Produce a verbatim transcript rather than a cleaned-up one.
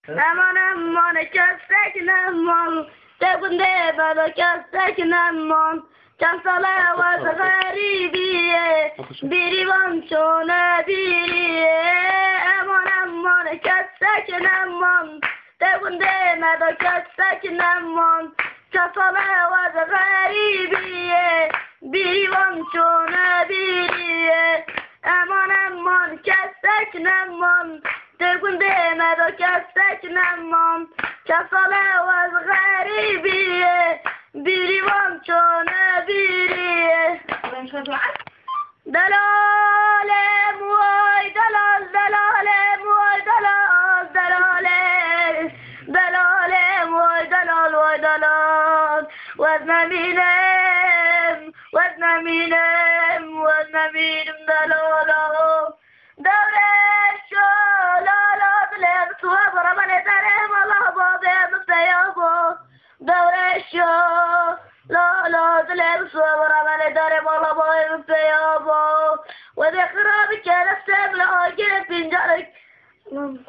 Aman aman köstek aman Tekun debado köstek aman Çansala vaz garibiye Biri vançona biriye Aman aman köstek aman Tekun debado köstek aman Çansala vaz garibiye Biri vançona biriye Aman aman köstek aman تكون دائما بكسك نمام كصلاة غريبية بريوان شونا بيريه دلال موي دلال دلال موي دلال دلال دلال موي دلال موي دلال وزن مينم وزن مينم وزن مينم دلال دولة لا لا تلعب صور على دار والله بايم في يابا وذكرى بك نفسك لا جيت بنجرك